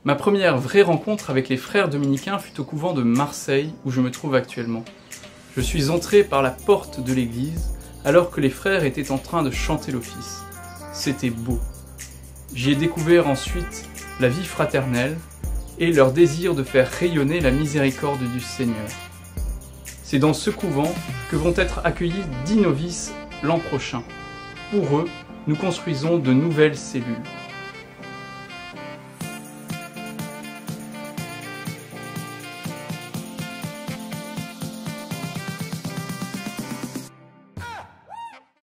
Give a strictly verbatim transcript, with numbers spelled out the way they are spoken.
Ma première vraie rencontre avec les frères dominicains fut au couvent de Marseille, où je me trouve actuellement. Je suis entré par la porte de l'église, alors que les frères étaient en train de chanter l'office. C'était beau. J'y ai découvert ensuite la vie fraternelle et leur désir de faire rayonner la miséricorde du Seigneur. C'est dans ce couvent que vont être accueillis dix novices l'an prochain. Pour eux, nous construisons de nouvelles cellules.